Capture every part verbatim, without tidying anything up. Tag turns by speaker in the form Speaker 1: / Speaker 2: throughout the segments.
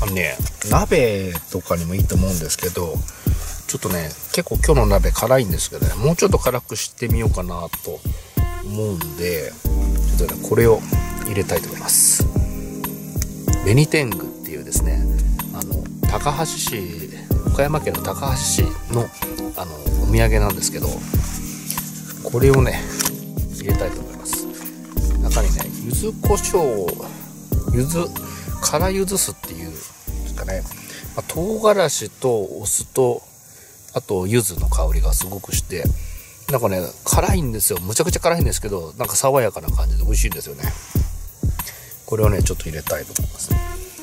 Speaker 1: ね、鍋とかにもいいと思うんですけど、ちょっとね、結構今日の鍋辛いんですけどね、もうちょっと辛くしてみようかなと思うんで、ちょっとね、これを入れたいと思います。紅天狗っていうですね、あの高梁市、岡山県の高梁市のあのお土産なんですけど、これをね入れたいと思います。中にね、柚子胡椒、柚子辛柚子酢っていうんですかね、まあ、唐辛子とお酢とあと柚子の香りがすごくして、なんかね辛いんですよ。むちゃくちゃ辛いんですけど、なんか爽やかな感じで美味しいんですよね。これをねちょっと入れたいと思います。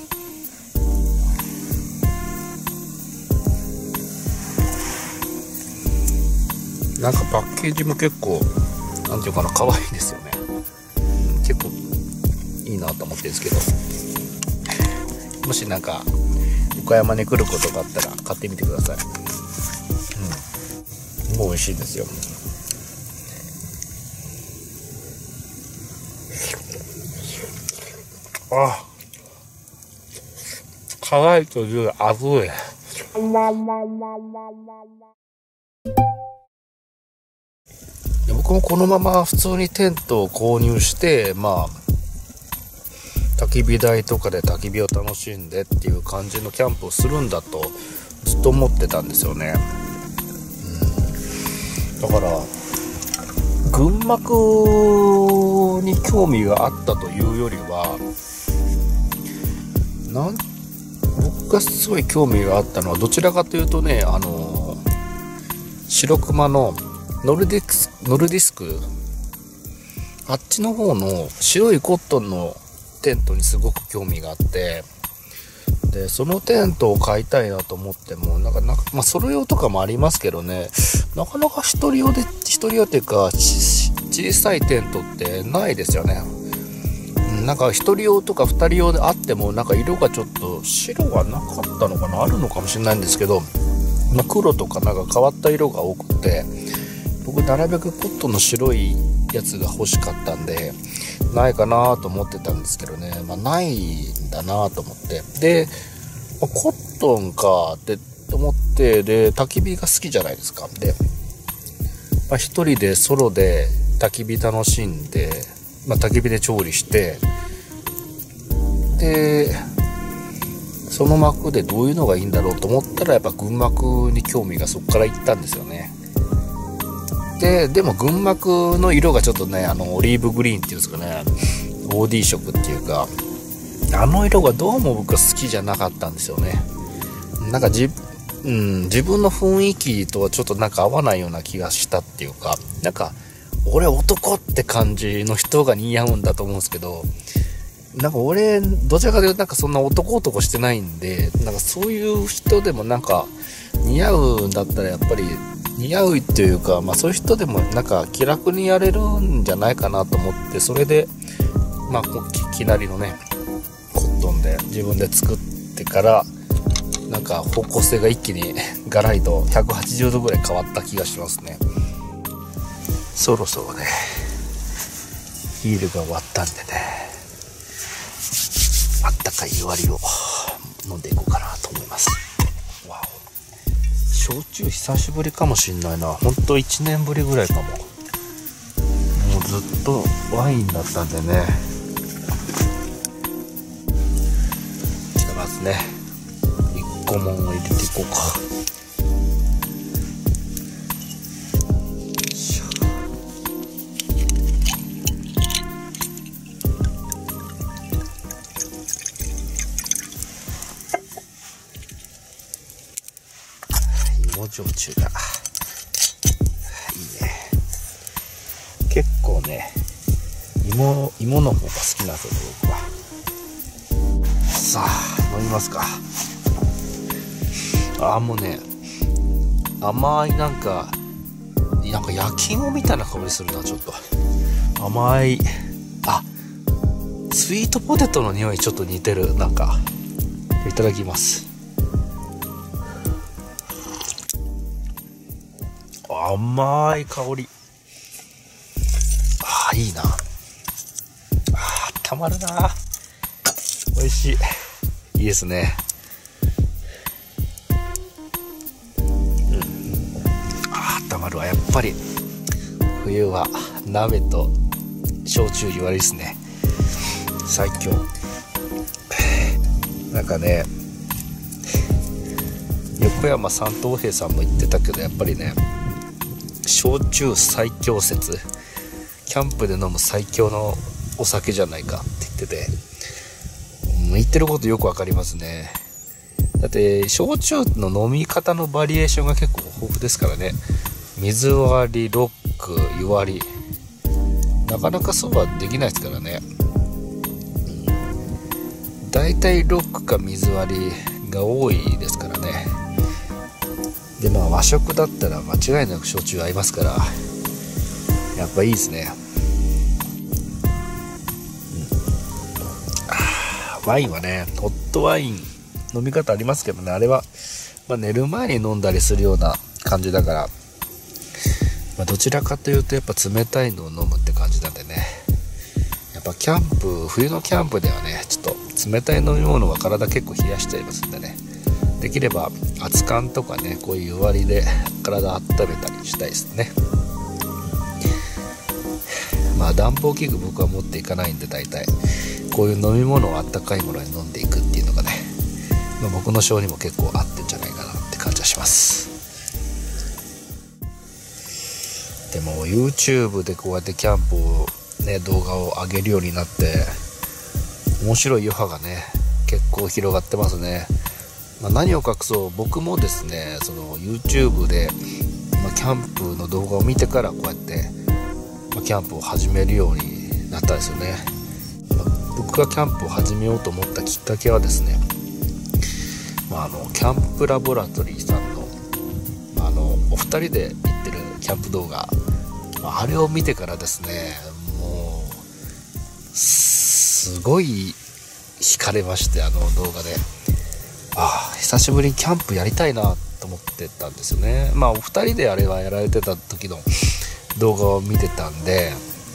Speaker 1: なんかパッケージも結構なんていうかな、可愛いですよね。結構いいなと思ってるんですけど、もしなんか岡山に来ることがあったら買ってみてください。うん、もう美味しいですよ。あ、辛いという熱い。僕もこのまま普通にテントを購入して、まあ焚き火台とかで焚き火を楽しんでっていう感じのキャンプをするんだとずっと思ってたんですよね。うん、だから群幕に興味があったというよりは、なん僕がすごい興味があったのはどちらかというとね、あの白熊のノルディスク、ノルディスクあっちの方の白いコットンのテントにすごく興味があって、でそのテントを買いたいなと思っても、なんかなんかまあソロ用とかもありますけどね、なかなか一人用で一人用っていうか小さいテントってないですよね。なんか一人用とか二人用であっても、なんか色がちょっと白がなかったのかな、あるのかもしれないんですけど、まあ、黒とかなんか変わった色が多くて、僕なるべくコットンの白いやつが欲しかったんでないかなと思ってたんですけどね、まあ、ないんだなと思って、で、まあ、コットンかって思って、で焚き火が好きじゃないですか。で、まあ、一人でソロで焚き火楽しんで、まあ、焚き火で調理して、でその幕でどういうのがいいんだろうと思ったら、やっぱ群幕に興味がそこからいったんですよね。ででも群幕の色がちょっとね、あのオリーブグリーンっていうんですかね、オーディー 色っていうか、あの色がどうも僕は好きじゃなかったんですよね。なんかじ、うん、自分の雰囲気とはちょっとなんか合わないような気がしたっていうか、なんか俺男って感じの人が似合うんだと思うんですけど、なんか俺どちらかというとなんかそんな男男してないんで、なんかそういう人でもなんか似合うんだったらやっぱり似合うというか、まあそういう人でもなんか気楽にやれるんじゃないかなと思って、それでまあきなりのねコットンで自分で作ってから、なんか方向性が一気にガラリとひゃくはちじゅうどぐらい変わった気がしますね。そろそろねヒールが終わったんでね、あったかい湯割りを飲んでいこうかなと思います。わお、焼酎久しぶりかもしんないな。ほんといちねんぶりぐらいかも。もうずっとワインだったんでね。じゃあまずねいっこもんを入れていこうか。芋焼酎がいいね。結構ね芋芋の方が好きなんですよ僕は。さあ飲みますか。あーもうね甘い、なんかなんか焼き芋みたいな香りするな。ちょっと甘い、あスイートポテトの匂いちょっと似てる。なんかいただきます。甘い香り。あーいいな。あーたまるな。美味しい。いいですね。 やっぱり冬は鍋と焼酎湯割りですね。最強。なんかね、横山三等兵さんも言ってたけど、やっぱりね、焼酎最強説、キャンプで飲む最強のお酒じゃないかって言ってて、言ってることよくわかりますね。だって焼酎の飲み方のバリエーションが結構豊富ですからね。水割り、ロック、湯割り、なかなかそうはできないですからね。だいたいロックか水割りが多いですからね。でまあ和食だったら間違いなく焼酎合いますから、やっぱいいですね。うん、ワインはね、ホットワイン飲み方ありますけどね、あれは、まあ、寝る前に飲んだりするような感じだから、まあ、どちらかというとやっぱ冷たいのを飲むって感じなんでね。やっぱキャンプ、冬のキャンプではね、ちょっと冷たい飲み物は体結構冷やしちゃいますんでね、できれば熱燗とかね、こういう湯割りで体温めたりしたいですね。まあ暖房器具僕は持っていかないんで、大体こういう飲み物をあったかいものに飲んでいくっていうのがね、まあ、僕の性にも結構合ってんじゃないかなって感じはします。でも YouTube でこうやってキャンプをね、動画を上げるようになって面白い余波がね結構広がってますね。まあ、何を隠そう、僕もですね、その YouTube で、まあ、キャンプの動画を見てからこうやって、まあ、キャンプを始めるようになったんですよね。まあ、僕がキャンプを始めようと思ったきっかけはですね、まあ、あのキャンプラボラトリーさんの、まあ、あのお二人で行ってるキャンプ動画、あれを見てからですね、もうすごい惹かれまして、あの動画で、ああ久しぶりにキャンプやりたいなと思ってたんですよね。まあお二人であれはやられてた時の動画を見てたんで、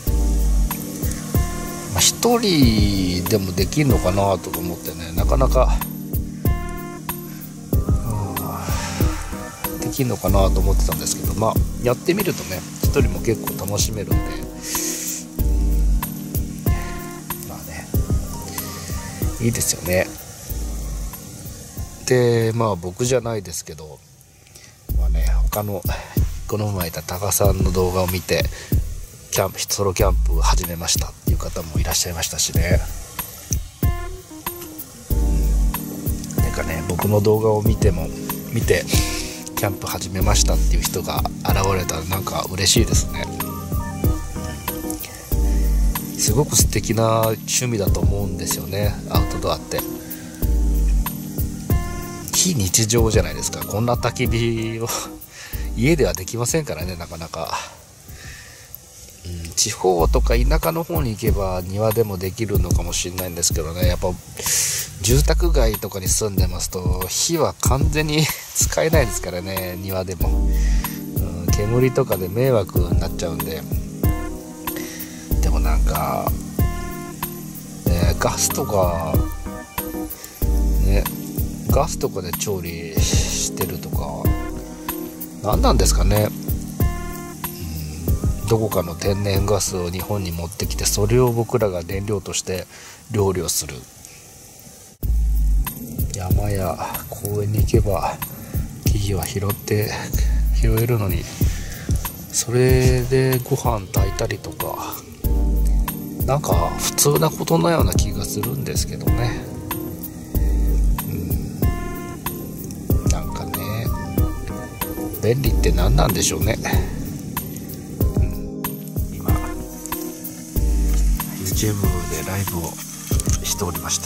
Speaker 1: まあ、一人でもできるのかなと思ってね、なかなかできるのかなと思ってたんですけど、まあやってみるとね、一人も結構楽しめるんで、まあね、いいですよね。でまあ僕じゃないですけど、まあね、他のこの前いたタカさんの動画を見てキャンプソロキャンプ始めましたっていう方もいらっしゃいましたしね。うん、なんかね、僕の動画を見ても見てキャンプ始めましたっていう人が現れたらなんか嬉しいですね。うん、すごく素敵な趣味だと思うんですよね、アウトドアって。非日常じゃないですか。こんな焚き火を家ではできませんからね、なかなか。うん、地方とか田舎の方に行けば庭でもできるのかもしれないんですけどね、やっぱ住宅街とかに住んでますと火は完全に使えないですからね、庭でも。うん、煙とかで迷惑になっちゃうんで。でもなんか、ね、ガスとかね、ガスとかで調理してるとか何なんですかね。うん、どこかの天然ガスを日本に持ってきて、それを僕らが燃料として料理をする。山や公園に行けば木々は拾って拾えるのに、それでご飯炊いたりとか、なんか普通なことのような気がするんですけどね。便利って何なんでしょうね。うん、今 YouTube でライブをしておりました。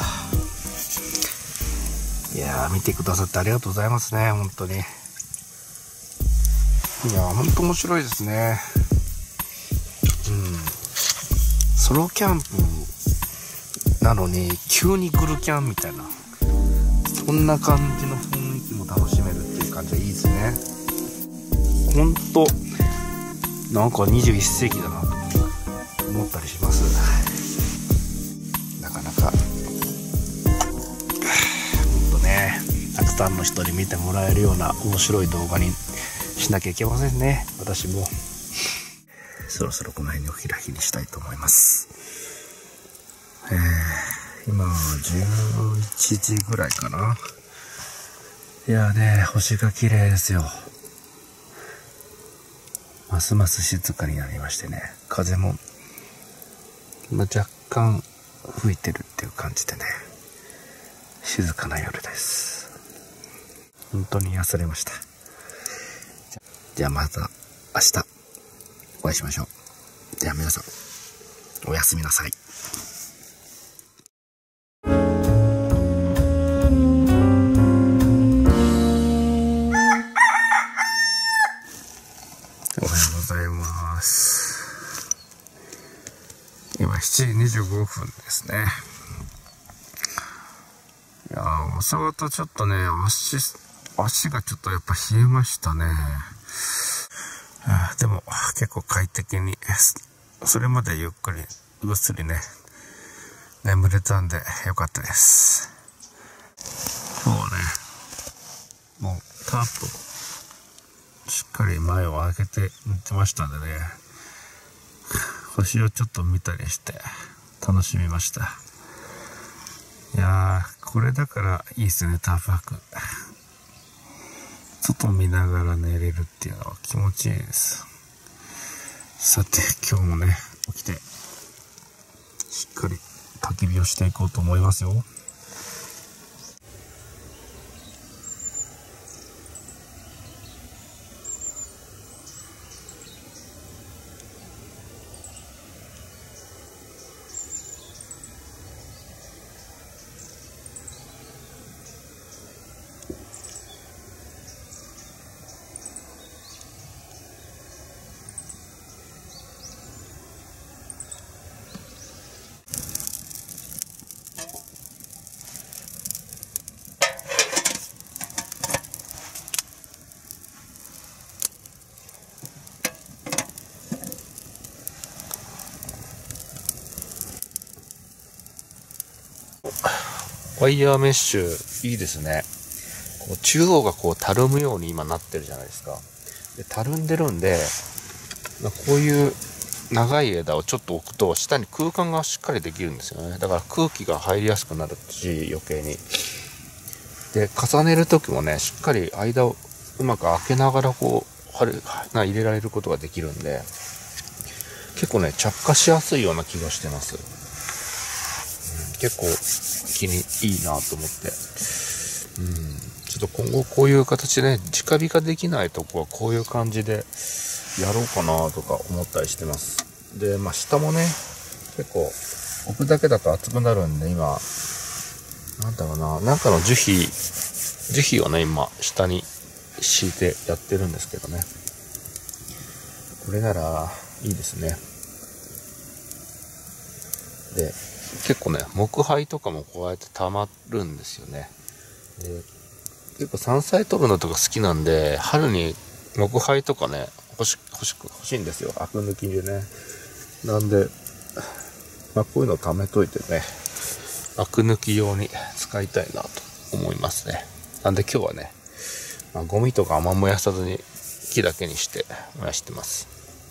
Speaker 1: いやー、見てくださってありがとうございますね、本当に。いやー、本当面白いですね。うん、ソロキャンプなのに急にグルキャンみたいな、そんな感じの雰囲気も楽しめるっていう感じはいいですね。ほんとなんかにじゅういっ世紀だなと思ったりします。なかなかほんとね、たくさんの人に見てもらえるような面白い動画にししなきゃいけませんね、私も。そろそろこの辺にお開きにしたいと思います。えー、今じゅういちじぐらいかな。いやね、星が綺麗ですよ。ますます静かになりましてね、風も今若干吹いてるっていう感じでね、静かな夜です。本当に癒されました。じゃあまた明日お会いしましょう。では皆さんおやすみなさい。おはようございます。今しちじにじゅうごふんですね。いやー、朝方ちょっとね、足、足がちょっとやっぱ冷えましたね。でも結構快適に、それまでゆっくりぐっすりね眠れたんでよかったです。もうね、もうタープしっかり前を開けて寝てましたんでね、星をちょっと見たりして楽しみました。いやー、これだからいいですね、タープ泊。外見ながら寝れるっていうのは気持ちいいです。さて、今日もね、起きて、しっかり焚き火をしていこうと思いますよ。ワイヤーメッシュいいですね。こう中央がこうたるむように今なってるじゃないですか。でたるんでるんで、こういう長い枝をちょっと置くと下に空間がしっかりできるんですよね。だから空気が入りやすくなるし、余計に。で重ねる時もね、しっかり間をうまく開けながらこう入れられることができるんで、結構ね着火しやすいような気がしてます。うん、結構気にいいなと思って、うん、ちょっと今後こういう形でね、直火ができないとこはこういう感じでやろうかなとか思ったりしてます。で、まあ下もね、結構置くだけだと熱くなるんで、今なんだろうな、なんかの樹皮樹皮をね今下に敷いてやってるんですけどね、これならいいですね。で結構ね、木灰とかもこうやって溜まるんですよね。で結構山菜取るのとか好きなんで、春に木灰とかね欲し欲し欲しいんですよ、アク抜きでね。なんで、まあ、こういうの貯めといてね、アク抜き用に使いたいなと思いますね。なんで今日はね、まあ、ゴミとかあんま燃やさずに木だけにして燃やしてます。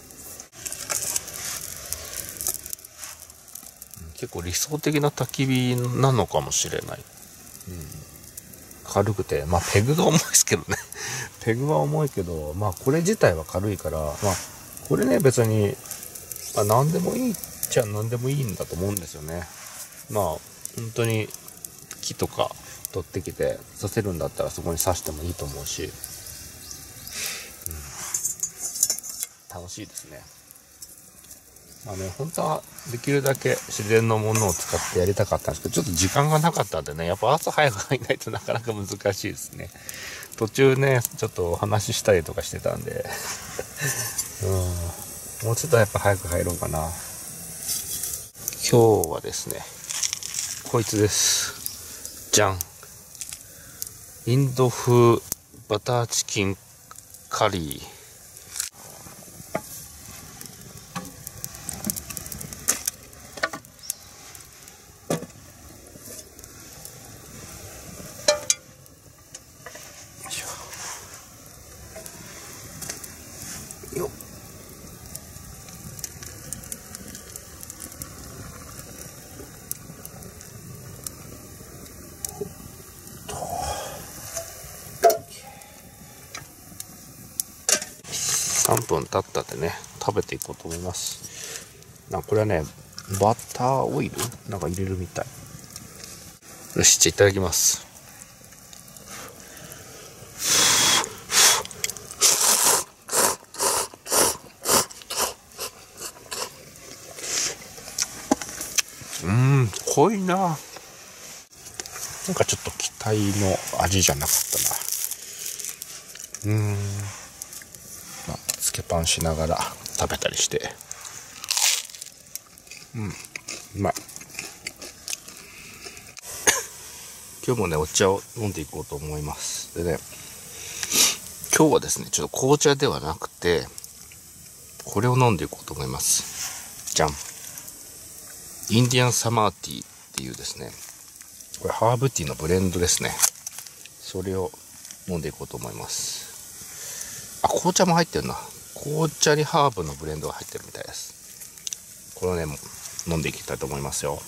Speaker 1: 結構理想的な焚き火なのかもしれない。うん、軽くて、まあペグが重いですけどね。ペグは重いけど、まあこれ自体は軽いから、まあこれね別に、まあ、何でもいいっちゃ何でもいいんだと思うんですよね。まあ本当に木とか取ってきて刺せるんだったらそこに刺してもいいと思うし、うん、楽しいですね。まあね、本当はできるだけ自然のものを使ってやりたかったんですけど、ちょっと時間がなかったんでね、やっぱ朝早く入らないとなかなか難しいですね。途中ね、ちょっとお話ししたりとかしてたんで、うん、もうちょっとやっぱ早く入ろうかな。今日はですね、こいつです。じゃん。インド風バターチキンカリー。 さんぷん経ったんでね、食べていこうと思います。なんかこれはね、バターオイルなんか入れるみたい。よし、じゃあいただきます。うーん、濃いな。なんかちょっと期待の味じゃなかったな。うーん。まあ、つけパンしながら食べたりして。うん、うまい。今日もね、お茶を飲んでいこうと思います。でね、今日はですね、ちょっと紅茶ではなくて、これを飲んでいこうと思います。じゃん。インディアンサマーティーっていうですね、これハーブティーのブレンドですね。それを飲んでいこうと思います。あ、紅茶も入ってるな。紅茶にハーブのブレンドが入ってるみたいです。これをね、もう飲んでいきたいと思いますよ。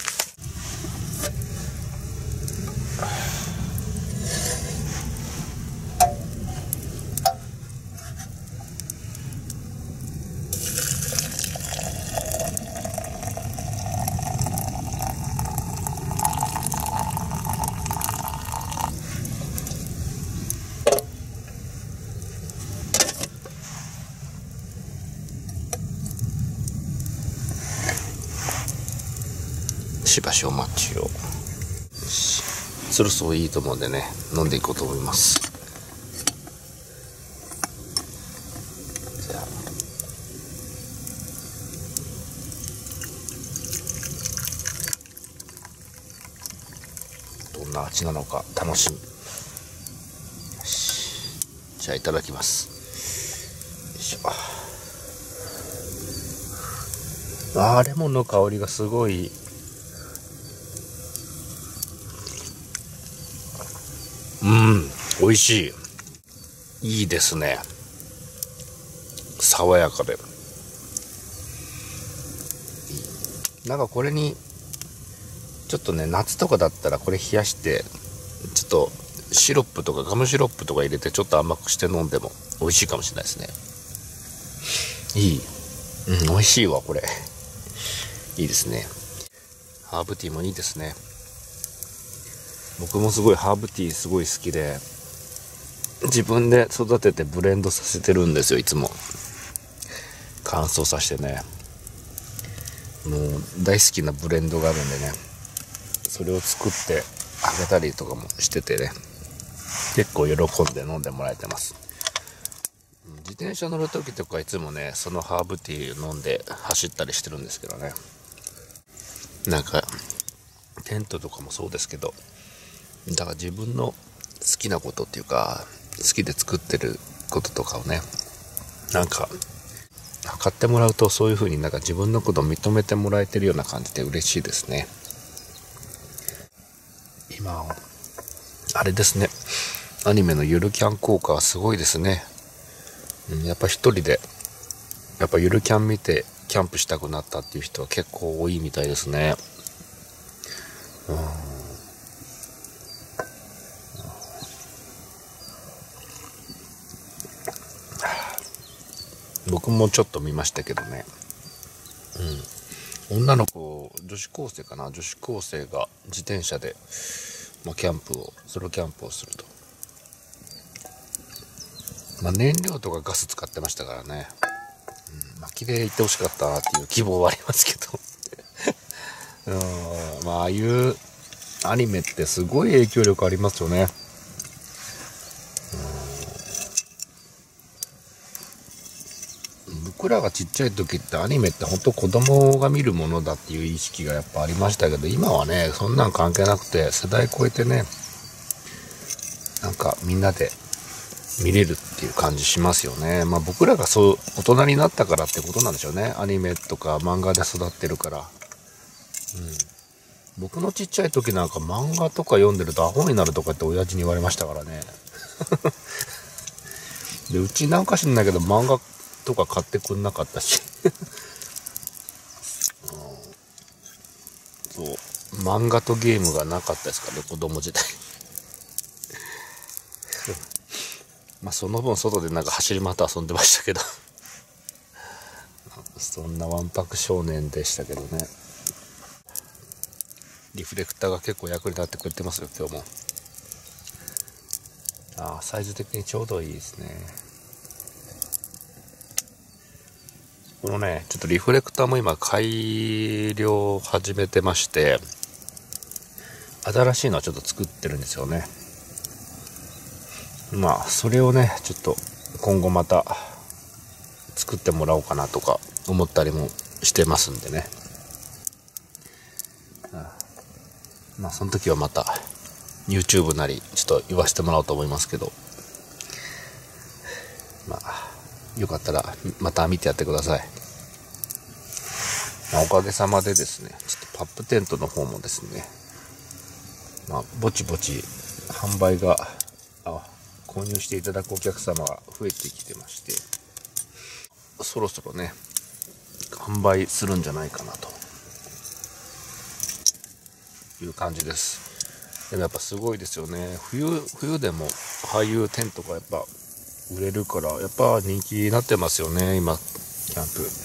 Speaker 1: しばしお待ちを。そろそろいいと思うんでね、飲んでいこうと思います。じゃあどんな味なのか楽しみ。よし、じゃあいただきます。よいしょ。あー、レモンの香りがすごい。うん、美味しい。いいですね。爽やかで。なんかこれに、ちょっとね、夏とかだったらこれ冷やして、ちょっとシロップとかガムシロップとか入れてちょっと甘くして飲んでも美味しいかもしれないですね。いい。うん、美味しいわ、これ。いいですね。ハーブティーもいいですね。僕もすごいハーブティーすごい好きで、自分で育ててブレンドさせてるんですよ、いつも。乾燥させてね。もう大好きなブレンドがあるんでね、それを作ってあげたりとかもしててね、結構喜んで飲んでもらえてます。自転車乗る時とかいつもね、そのハーブティー飲んで走ったりしてるんですけどね。なんかテントとかもそうですけど、だから自分の好きなことっていうか、好きで作ってることとかをね、なんか買ってもらうと、そういう風になんか自分のことを認めてもらえてるような感じで嬉しいですね。今あれですね、アニメのゆるキャン効果はすごいですね。うん、やっぱ一人でやっぱゆるキャン見てキャンプしたくなったっていう人は結構多いみたいですね。うん、僕もちょっと見ましたけどね、うん、女の子、女子高生かな、女子高生が自転車で、まあ、キャンプをソロキャンプをすると、まあ、燃料とかガス使ってましたからね、うん、まあ綺麗行ってほしかったなっていう希望はありますけどうん、まあああいうアニメってすごい影響力ありますよね。僕らがちっちゃい時ってアニメって本当子供が見るものだっていう意識がやっぱありましたけど、今はね、そんなん関係なくて世代超えてね、なんかみんなで見れるっていう感じしますよね。まあ僕らがそう大人になったからってことなんでしょうね。アニメとか漫画で育ってるから。うん、僕のちっちゃい時なんか漫画とか読んでるとアホになるとかって親父に言われましたからね。で、うちなんか知んないけど漫画とか買ってくんなかったし、うん、そう漫画とゲームがなかったですからね、子供時代。 まあその分外でなんか走り回って遊んでましたけどそんなわんぱく少年でしたけどね。リフレクターが結構役に立ってくれてますよ今日も。ああ、サイズ的にちょうどいいですね。このね、ちょっとリフレクターも今改良を始めてまして、新しいのをちょっと作ってるんですよね。まあそれをねちょっと今後また作ってもらおうかなとか思ったりもしてますんでね。まあその時はまた YouTube なりちょっと言わせてもらおうと思いますけど、まあよかったらまた見てやってください。まあ、おかげさまでですね、ちょっとパップテントの方もですね、まあぼちぼち販売があ購入していただくお客様が増えてきてまして、そろそろね販売するんじゃないかなという感じです。でもやっぱすごいですよね。冬冬でもああいうテントがやっぱ売れるからやっぱ人気になってますよね今キャンプ。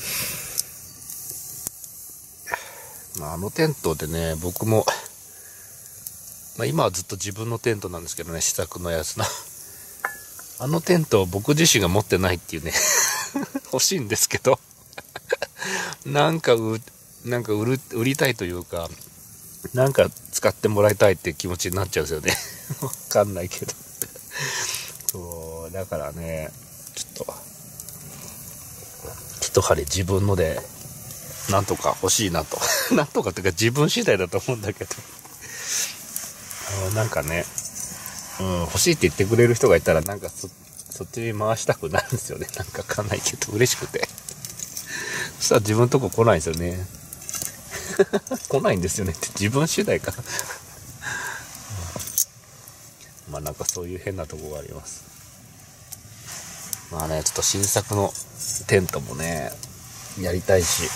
Speaker 1: まあ、あのテントでね僕も、まあ、今はずっと自分のテントなんですけどね、試作のやつのあのテントを僕自身が持ってないっていうね欲しいんですけどなんかうなんか売る売りたいというか、なんか使ってもらいたいって気持ちになっちゃうんですよねわかんないけどそうだからね、ちょっと一針自分のでなんとか欲しいなとなんとかっていうか自分次第だと思うんだけどなんかね、うん、欲しいって言ってくれる人がいたらなんか そ, そっちに回したくなるんですよね。なんかわかんないけど嬉しくてそしたら自分のとこ来ないんですよね来ないんですよねって自分次第かまあなんかそういう変なとこがあります。まあねちょっと新作のテントもねやりたいし、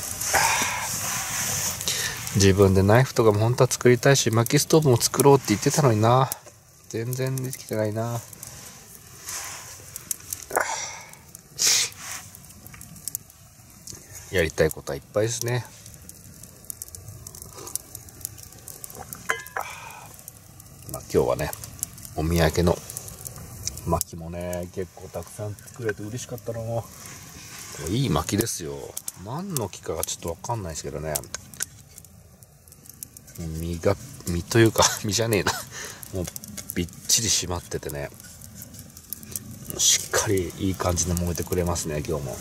Speaker 1: 自分でナイフとかも本当は作りたいし、薪ストーブも作ろうって言ってたのにな、全然できてないな。やりたいことはいっぱいですね。まあ今日はねお土産の薪もね結構たくさん作れて嬉しかったな。いい薪ですよ。何の木かがちょっとわかんないですけどね、実が実というか実じゃねえなもうびっちり締まっててね、しっかりいい感じで燃えてくれますね今日も。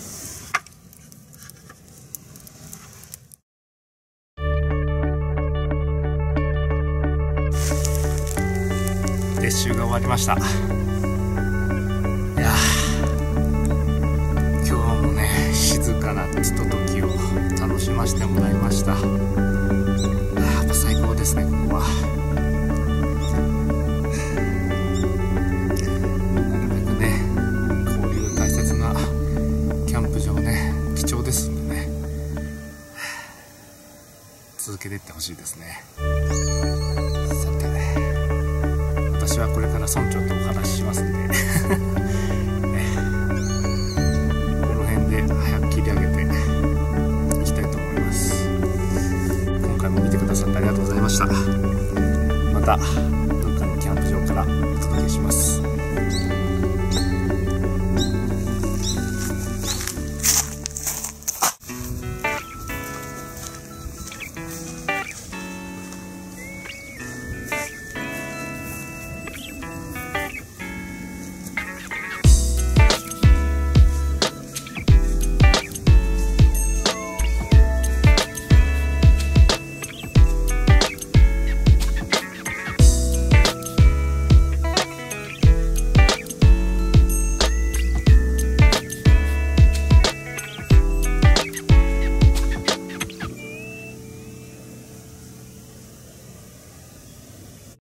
Speaker 1: 撤収が終わりました。いや今日もね静かなひとときを楽しませてもらいました。やっぱ最高ですねここは。なるべくねこういう大切なキャンプ場ね貴重ですんでね、続けていってほしいですね。さて私はこれから村長とお話ししますんでこの辺で早く切り上げていきたいと思います。今回も見てくださってありがとうございました。またどっかのキャンプ場からお届けします。